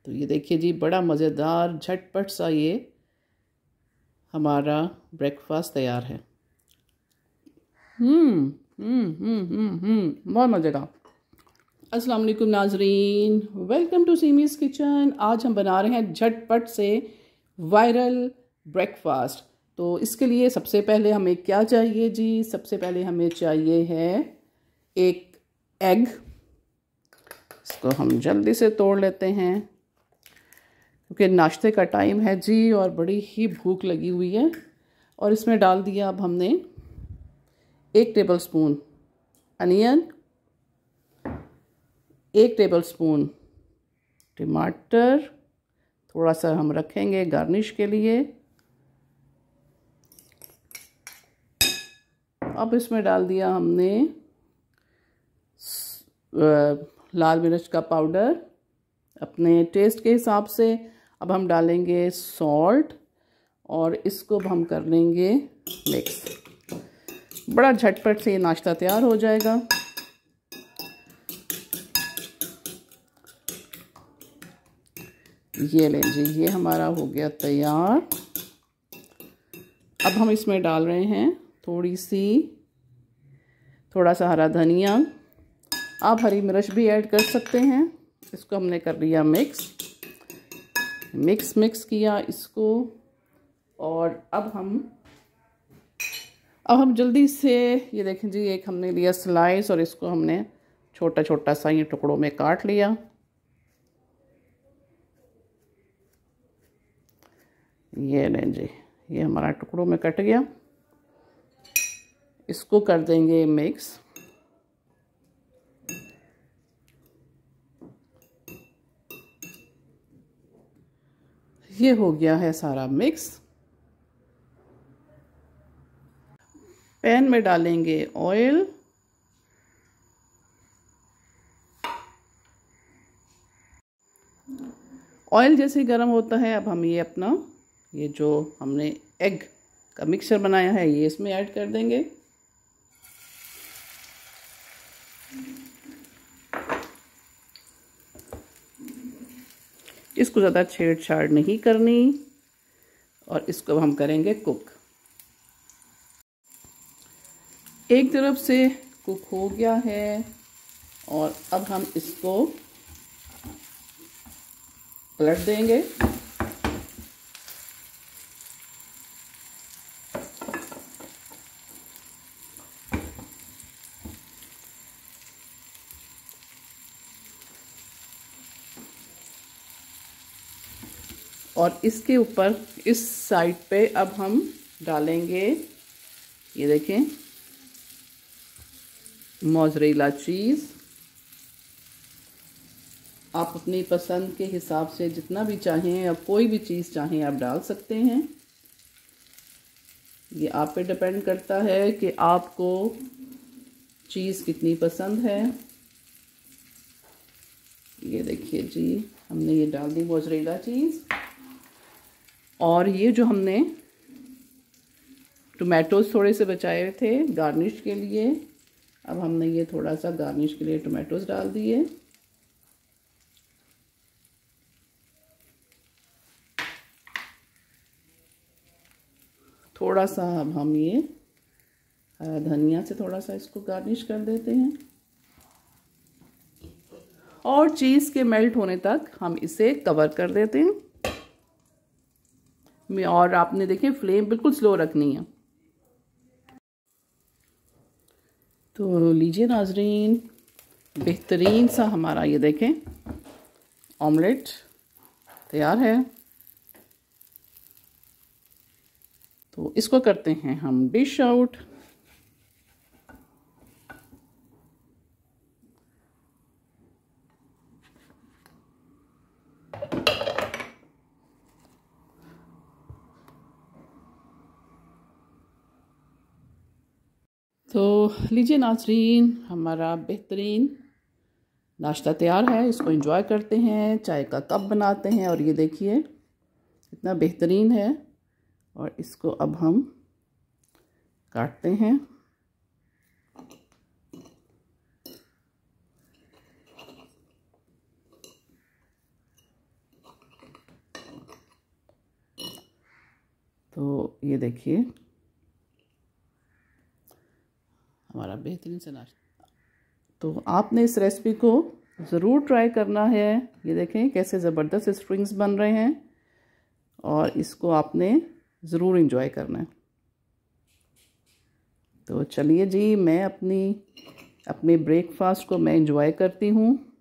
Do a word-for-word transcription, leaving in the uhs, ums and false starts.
तो ये देखिए जी, बड़ा मज़ेदार झटपट सा ये हमारा ब्रेकफास्ट तैयार है। हम्म हम्म हम्म हम्म हम्म बहुत मज़ेदार। अस्सलाम वालेकुम नाजरीन, वेलकम टू सीमीज़ किचन। आज हम बना रहे हैं झटपट से वायरल ब्रेकफास्ट। तो इसके लिए सबसे पहले हमें क्या चाहिए जी? सबसे पहले हमें चाहिए है एक एग। इसको हम जल्दी से तोड़ लेते हैं क्योंकि नाश्ते का टाइम है जी और बड़ी ही भूख लगी हुई है। और इसमें डाल दिया अब हमने एक टेबलस्पून अनियन, एक टेबलस्पून टमाटर, थोड़ा सा हम रखेंगे गार्निश के लिए। अब इसमें डाल दिया हमने लाल मिर्च का पाउडर अपने टेस्ट के हिसाब से। अब हम डालेंगे सॉल्ट और इसको हम कर लेंगे मिक्स। बड़ा झटपट से ये नाश्ता तैयार हो जाएगा। ये लें जी, ये हमारा हो गया तैयार। अब हम इसमें डाल रहे हैं थोड़ी सी थोड़ा सा हरा धनिया। आप हरी मिर्च भी ऐड कर सकते हैं। इसको हमने कर लिया मिक्स मिक्स मिक्स किया इसको। और अब हम अब हम जल्दी से ये देखें जी, एक हमने लिया स्लाइस और इसको हमने छोटा छोटा सा ये टुकड़ों में काट लिया। ये लें जी, ये हमारा टुकड़ों में कट गया। इसको कर देंगे मिक्स। ये हो गया है सारा मिक्स। पैन में डालेंगे ऑयल। ऑयल जैसे ही गर्म होता है, अब हम ये अपना ये जो हमने एग का मिक्सचर बनाया है ये इसमें ऐड कर देंगे। इसको ज़्यादा छेड़छाड़ नहीं करनी और इसको हम करेंगे कुक। एक तरफ से कुक हो गया है और अब हम इसको पलट देंगे। और इसके ऊपर इस साइड पे अब हम डालेंगे, ये देखें, मोज़रेला चीज़। आप अपनी पसंद के हिसाब से जितना भी चाहें या कोई भी चीज़ चाहें आप डाल सकते हैं। ये आप पे डिपेंड करता है कि आपको चीज़ कितनी पसंद है। ये देखिए जी, हमने ये डाल दी मोज़रेला चीज़। और ये जो हमने टोमेटोज़ थोड़े से बचाए थे गार्निश के लिए, अब हमने ये थोड़ा सा गार्निश के लिए टोमेटोज़ डाल दिए। थोड़ा सा अब हम ये हरा धनिया से थोड़ा सा इसको गार्निश कर देते हैं और चीज़ के मेल्ट होने तक हम इसे कवर कर देते हैं। और आपने देखें फ्लेम बिल्कुल स्लो रखनी है। तो लीजिए नाजरीन, बेहतरीन सा हमारा ये देखें ऑमलेट तैयार है। तो इसको करते हैं हम डिश आउट। तो लीजिए नाजरीन, हमारा बेहतरीन नाश्ता तैयार है। इसको एंजॉय करते हैं, चाय का कप बनाते हैं और ये देखिए इतना बेहतरीन है। और इसको अब हम काटते हैं। तो ये देखिए हमारा बेहतरीन से नाश्ता। तो आपने इस रेसिपी को ज़रूर ट्राई करना है। ये देखें कैसे ज़बरदस्त स्प्रिंग्स बन रहे हैं और इसको आपने ज़रूर इंजॉय करना है। तो चलिए जी, मैं अपनी अपने ब्रेकफास्ट को मैं इंजॉय करती हूँ।